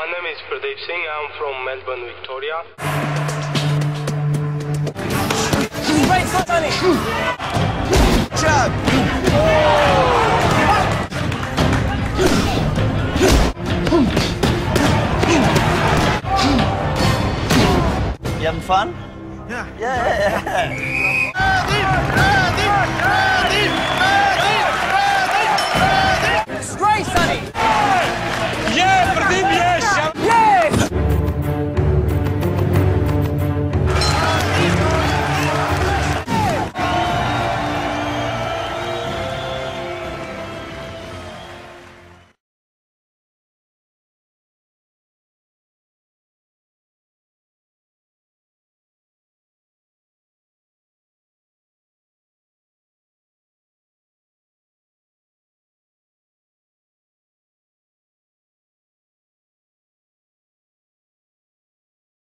name is Pradeep Singh. I'm from Melbourne, Victoria. Great, Sonny! Chug! You having fun? Yeah. Yeah. Great, Sonny!